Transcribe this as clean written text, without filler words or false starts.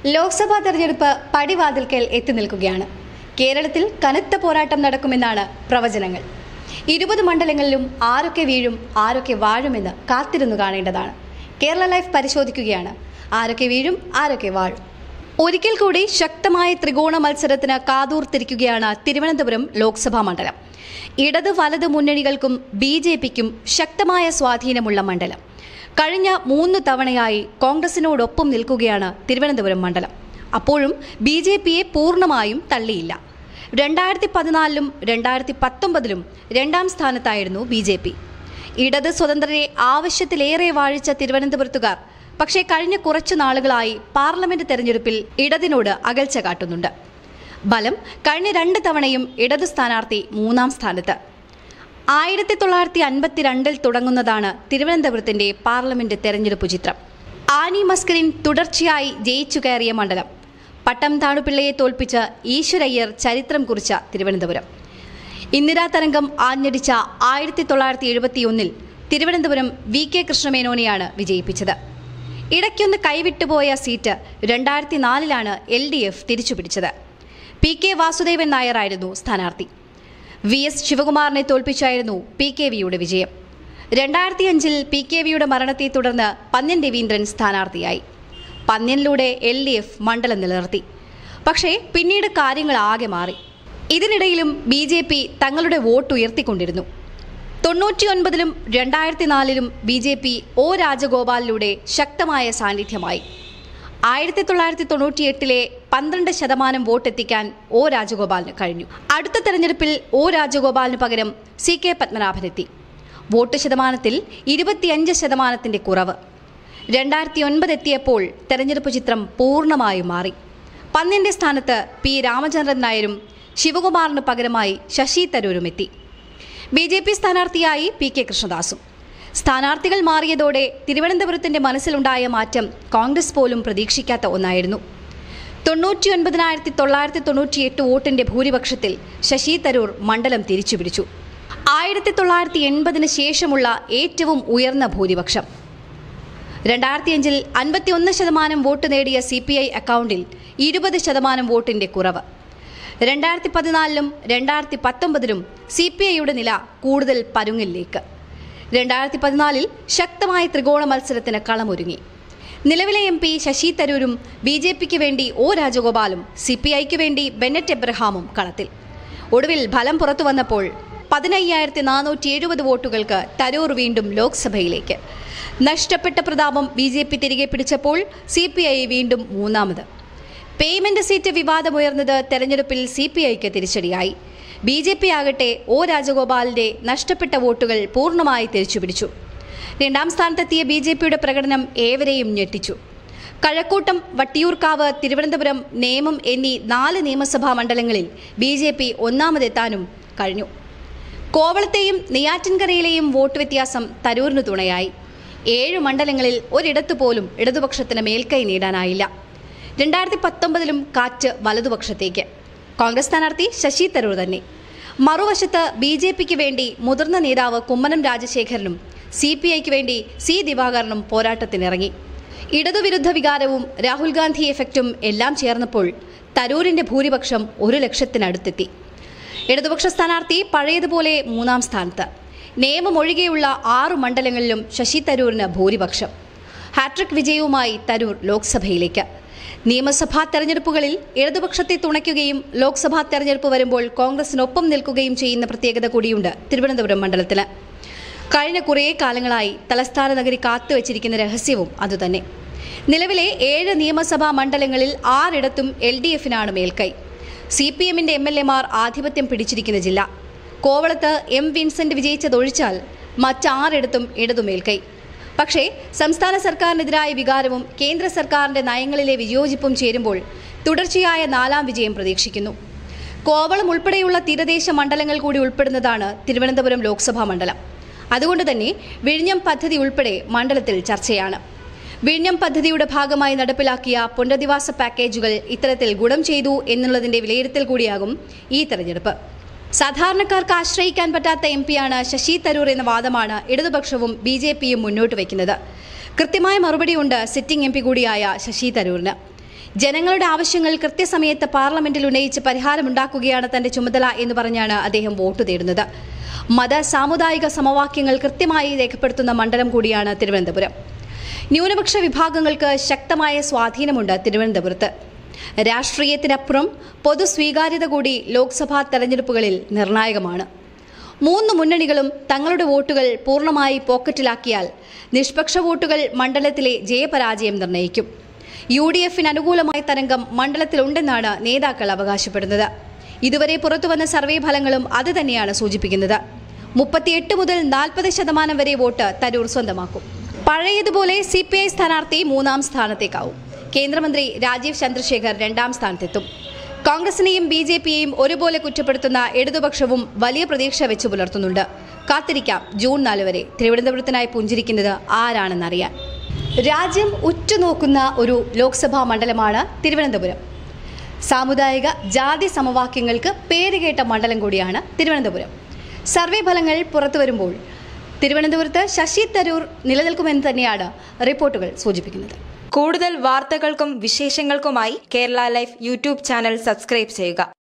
ലോക്സഭാ തെരഞ്ഞെടുപ്പ് പടിവാതിൽക്കൽ എത്തി നിൽക്കുകയാണ്. കേരളത്തിൽ കനത്ത പോരാട്ടം നടക്കുമെന്നാണ് പ്രവചനങ്ങൾ. 20 മണ്ഡലങ്ങളിലും ആരൊക്കെ വീഴും, ആരൊക്കെ വാഴുമെന്ന് കാത്തിരുന്നു കാണേണ്ടതാണ്. കേരള ലൈഫ് പരിശോധിക്കുകയാണ്. ആരൊക്കെ വീഴും, ആരൊക്കെ വാഴും. ഒരിക്കൽ കൂടി ശക്തമായ ത്രികോണ മത്സരത്തിന് കാതൂർത്തിരിക്കുകയാണ് തിരുവനന്തപുരം ലോക്സഭാ മണ്ഡലം. ഇടത് വലത് മുന്നണികൾക്കും BJPക്കും ശക്തമായ സ്വാധീനമുള്ള മണ്ഡലം. കഴിഞ്ഞ 3 തവണയായി കോൺഗ്രസിനോടൊപ്പം നിൽക്കുകയാണ് തിരുവനന്തപുരം മണ്ഡലം. അപ്പോഴും BJPയെ പൂർണ്ണമായും തള്ളിയില്ല. 2014-ലും 2019-ലും 2ാം സ്ഥാനത്തായിരുന്നു BJP. ഇടത് സ്വതന്ത്രരെ ആവശ്യത്തിലേറെ വാഴിച്ച തിരുവനന്തപുരത്തുകാർ പക്ഷേ കഴിഞ്ഞ കുറച്ചു നാളുകളായി പാർലമെന്റ് തെരഞ്ഞെടുപ്പിൽ ഇടതിനോട് അകൽച്ച കാട്ടുന്നുണ്ട്. ബലം കഴിഞ്ഞ 2 തവണയും ഇടത് സ്ഥാനാർത്ഥി 3ാം സ്ഥാനത്ത്. 1952-ൽ തുടങ്ങുന്നതാണ് തിരുവനന്തപുരത്തിന്റെ പാർലമെന്റ് തെരഞ്ഞെടുപ്പ് ചിത്രം. ആനി മസ്കറിൻ തുടർച്ചയായി ജയിച്ചു കയറിയ മണ്ഡലം. പട്ടം താണുപിള്ളയെ തോൽപ്പിച്ച് ഈശ്വരയ്യർ ചരിത്രം കുറിച്ച തിരുവനന്തപുരം. ഇന്ദിരാ തരംഗം ആഞ്ഞടിച്ച 1971-ൽ തിരുവനന്തപുരം VK കൃഷ്ണമേനോനെയാണ് വിജയിപ്പിച്ചത്. ഇടയ്ക്കൊന്ന് കൈവിട്ടുപോയ സീറ്റ് 2004-ലാണ് LDF തിരിച്ചുപിടിച്ചത്. PK വാസുദേവൻ നായരായിരുന്നു സ്ഥാനാർത്ഥി. VS ശിവകുമാറിനെ തോൽപ്പിച്ചായിരുന്നു PKVയുടെ വിജയം. 2005-ൽ PKVയുടെ മരണത്തെ തുടർന്ന് പന്ന്യൻ രവീന്ദ്രൻ സ്ഥാനാർത്ഥിയായി. പന്ന്യനിലൂടെ LDF മണ്ഡലം നിലനിർത്തി. പക്ഷേ പിന്നീട് കാര്യങ്ങൾ ആകെ മാറി. ഇതിനിടയിലും BJP തങ്ങളുടെ വോട്ട് ഉയർത്തിക്കൊണ്ടിരുന്നു. 99-ലും 2004-ലും BJP O രാജഗോപാലിലൂടെ ശക്തമായ സാന്നിധ്യമായി. 1998-ലെ 12% വോട്ടെത്തിക്കാൻ O രാജഗോപാലിന് കഴിഞ്ഞു. അടുത്ത തെരഞ്ഞെടുപ്പിൽ O രാജഗോപാലിന് പകരം CK പത്മനാഭനെത്തി. വോട്ട് ശതമാനത്തിൽ 25% കുറവ്. 2009 എത്തിയപ്പോൾ തെരഞ്ഞെടുപ്പ് ചിത്രം പൂർണ്ണമായും മാറി. പന്ന്യന്റെ സ്ഥാനത്ത് P രാമചന്ദ്രൻ നായരും ശിവകുമാറിന് പകരമായി ശശി തരൂരും എത്തി. BJP സ്ഥാനാർത്ഥിയായി PK കൃഷ്ണദാസും. സ്ഥാനാർത്ഥികൾ മാറിയതോടെ തിരുവനന്തപുരത്തിന്റെ മനസ്സിലുണ്ടായ മാറ്റം കോൺഗ്രസ് പോലും പ്രതീക്ഷിക്കാത്ത ഒന്നായിരുന്നു. 99,998 വോട്ടിന്റെ ഭൂരിപക്ഷത്തിൽ ശശി തരൂർ മണ്ഡലം തിരിച്ചുപിടിച്ചു. 1980-ന് ശേഷമുള്ള ഏറ്റവും ഉയർന്ന ഭൂരിപക്ഷം. 2005-ൽ 51% വോട്ട് നേടിയ CPI അക്കൗണ്ടിൽ 20% വോട്ടിന്റെ കുറവ്. 2014-ലും 2019-ലും CPIയുടെ നില കൂടുതൽ പരുങ്ങലിലേക്ക്. 2014-ൽ ശക്തമായ ത്രികോണ മത്സരത്തിന് കളമൊരുങ്ങി. നിലവിലെ MP ശശി തരൂരും BJPക്ക് വേണ്ടി O രാജഗോപാലും CPIക്ക് വേണ്ടി ബെന്നറ്റ് എബ്രഹാമും കളത്തിൽ. ഒടുവിൽ ഫലം പുറത്തു വന്നപ്പോൾ 15,470 വോട്ടുകൾക്ക് തരൂർ വീണ്ടും ലോക്സഭയിലേക്ക്. നഷ്ടപ്പെട്ട പ്രതാപം BJP തിരികെ പിടിച്ചപ്പോൾ CPI വീണ്ടും 3ാമത്. പേയ്മെന്റ് സീറ്റ് വിവാദമുയർന്നത് തെരഞ്ഞെടുപ്പിൽ CPIക്ക് തിരിച്ചടിയായി. BJP ആകട്ടെ O രാജഗോപാലിന്റെ നഷ്ടപ്പെട്ട വോട്ടുകൾ പൂർണ്ണമായി തിരിച്ചുപിടിച്ചു. 2ാം സ്ഥാനത്തെത്തിയ BJPയുടെ പ്രകടനം ഏവരെയും ഞെട്ടിച്ചു. കഴക്കൂട്ടം, വട്ടിയൂർക്കാവ്, തിരുവനന്തപുരം, നേമം എന്നീ 4 നിയമസഭാ മണ്ഡലങ്ങളിൽ BJP 1ാമതെത്താനും കഴിഞ്ഞു. കോവളത്തെയും നെയ്യാറ്റിൻകരയിലെയും വോട്ട് വ്യത്യാസം തരൂരിന് തുണയായി. 7 മണ്ഡലങ്ങളിൽ ഒരിടത്തുപോലും ഇടതുപക്ഷത്തിന് മേൽക്കൈ നേടാനായില്ല. 2019-ലും കാറ്റ് വലതുപക്ഷത്തേക്ക്. കോൺഗ്രസ് സ്ഥാനാർത്ഥി ശശി തരൂർ തന്നെ. മറുവശത്ത് BJPക്ക് വേണ്ടി മുതിർന്ന നേതാവ് കുമ്മനം രാജശേഖരനും CPIക്ക് വേണ്ടി C ദിവാകരനും പോരാട്ടത്തിനിറങ്ങി. ഇടതുവിരുദ്ധ വികാരവും രാഹുൽ ഗാന്ധി എഫക്റ്റും എല്ലാം ചേർന്നപ്പോൾ തരൂരിന്റെ ഭൂരിപക്ഷം 1 ലക്ഷത്തിനടുത്തെത്തി. ഇടതുപക്ഷ സ്ഥാനാർത്ഥി പഴയതുപോലെ 3ാം സ്ഥാനത്ത്. നേമം ഒഴികെയുള്ള 6 മണ്ഡലങ്ങളിലും ശശി തരൂരിന് ഭൂരിപക്ഷം. ഹാട്രിക് വിജയവുമായി തരൂർ ലോക്സഭയിലേക്ക്. നിയമസഭാ തെരഞ്ഞെടുപ്പുകളിൽ ഇടതുപക്ഷത്തെ തുണയ്ക്കുകയും ലോക്സഭാ തെരഞ്ഞെടുപ്പ് വരുമ്പോൾ കോൺഗ്രസിനൊപ്പം നിൽക്കുകയും ചെയ്യുന്ന പ്രത്യേകത കൂടിയുണ്ട് തിരുവനന്തപുരം മണ്ഡലത്തിന്. കഴിഞ്ഞ കുറേ കാലങ്ങളായി തലസ്ഥാന നഗരി കാത്തുവച്ചിരിക്കുന്ന രഹസ്യവും അതുതന്നെ. നിലവിലെ 7 നിയമസഭാ മണ്ഡലങ്ങളിൽ 6 LDFനാണ് മേൽക്കൈ. CPMന്റെ MLAമാർ ആധിപത്യം പിടിച്ചിരിക്കുന്ന ജില്ല. കോവളത്ത് M വിൻസെന്റ് വിജയിച്ചതൊഴിച്ചാൽ മറ്റ് 6 ഇടതുമേൽക്കൈ. പക്ഷേ സംസ്ഥാന സർക്കാരിനെതിരായ വികാരവും കേന്ദ്ര സർക്കാരിന്റെ നയങ്ങളിലെ വിയോജിപ്പും ചേരുമ്പോൾ തുടർച്ചയായ 4ാം വിജയം പ്രതീക്ഷിക്കുന്നു. കോവളം ഉൾപ്പെടെയുള്ള തീരദേശ മണ്ഡലങ്ങൾ കൂടി ഉൾപ്പെടുന്നതാണ് തിരുവനന്തപുരം ലോക്സഭാ മണ്ഡലം. അതുകൊണ്ട് തന്നെ വിഴിഞ്ഞം പദ്ധതി ഉൾപ്പെടെ മണ്ഡലത്തിൽ ചർച്ചയാണ്. വിഴിഞ്ഞം പദ്ധതിയുടെ ഭാഗമായി നടപ്പിലാക്കിയ പുനരധിവാസ പാക്കേജുകൾ ഇത്തരത്തിൽ ഗുണം ചെയ്തു എന്നുള്ളതിന്റെ വിലയിരുത്തൽ കൂടിയാകും ഈ തെരഞ്ഞെടുപ്പ്. സാധാരണക്കാർക്ക് ആശ്രയിക്കാൻ പറ്റാത്ത എംപിയാണ് ശശി തരൂർ എന്ന വാദമാണ് ഇടതുപക്ഷവും BJPയും മുന്നോട്ട് വയ്ക്കുന്നത്. കൃത്യമായ മറുപടിയുണ്ട് സിറ്റിംഗ് എംപി കൂടിയായ ശശി തരൂരിന്. ജനങ്ങളുടെ ആവശ്യങ്ങൾ കൃത്യസമയത്ത് പാർലമെന്റിൽ ഉന്നയിച്ച് പരിഹാരമുണ്ടാക്കുകയാണ് തന്റെ ചുമതല എന്ന് പറഞ്ഞാണ് അദ്ദേഹം വോട്ട് തേടുന്നത്. മത സാമുദായിക സമവാക്യങ്ങൾ കൃത്യമായി രേഖപ്പെടുത്തുന്ന മണ്ഡലം കൂടിയാണ് തിരുവനന്തപുരം. ന്യൂനപക്ഷ വിഭാഗങ്ങൾക്ക് ശക്തമായ സ്വാധീനമുണ്ട് തിരുവനന്തപുരത്ത്. രാഷ്ട്രീയത്തിനപ്പുറം പൊതു സ്വീകാര്യത കൂടി ലോക്സഭാ തെരഞ്ഞെടുപ്പുകളിൽ നിർണായകമാണ്. 3 മുന്നണികളും തങ്ങളുടെ വോട്ടുകൾ പൂർണ്ണമായി പോക്കറ്റിലാക്കിയാൽ നിഷ്പക്ഷ വോട്ടുകൾ മണ്ഡലത്തിലെ ജയപരാജയം നിർണ്ണയിക്കും. UDFന് അനുകൂലമായ തരംഗം മണ്ഡലത്തിലുണ്ടെന്നാണ് നേതാക്കൾ അവകാശപ്പെടുന്നത്. ഇതുവരെ പുറത്തുവന്ന സർവേ ഫലങ്ങളും അത് തന്നെയാണ് സൂചിപ്പിക്കുന്നത്. 38 മുതൽ 40% വരെ വോട്ട് തരൂർ സ്വന്തമാക്കും. പഴയതുപോലെ CPI സ്ഥാനാർത്ഥി 3-ാം സ്ഥാനത്തേക്കാവും. കേന്ദ്രമന്ത്രി രാജീവ് ചന്ദ്രശേഖർ 2-ാം സ്ഥാനത്തെത്തും. കോൺഗ്രസിനെയും BJPയെയും ഒരുപോലെ കുറ്റപ്പെടുത്തുന്ന ഇടതുപക്ഷവും വലിയ പ്രതീക്ഷ വെച്ചു പുലർത്തുന്നുണ്ട്. കാത്തിരിക്കാം ജൂൺ 4 വരെ തിരുവനന്തപുരത്തിനായി പുഞ്ചിരിക്കുന്നത് ആരാണെന്നറിയാൻ. രാജ്യം ഉറ്റുനോക്കുന്ന ഒരു ലോക്സഭാ മണ്ഡലമാണ് തിരുവനന്തപുരം. സാമുദായിക ജാതി സമവാക്യങ്ങൾക്ക് പേരുകേട്ട മണ്ഡലം കൂടിയാണ് തിരുവനന്തപുരം. സർവേ ഫലങ്ങൾ പുറത്തുവരുമ്പോൾ തിരുവനന്തപുരത്ത് ശശി തരൂർ നിലനിൽക്കുമെന്ന് തന്നെയാണ് റിപ്പോർട്ടുകൾ സൂചിപ്പിക്കുന്നത്. കൂടുതൽ വാർത്തകൾക്കും വിശേഷങ്ങൾക്കുമായി Kerala life YouTube channel subscribe ചെയ്യുക.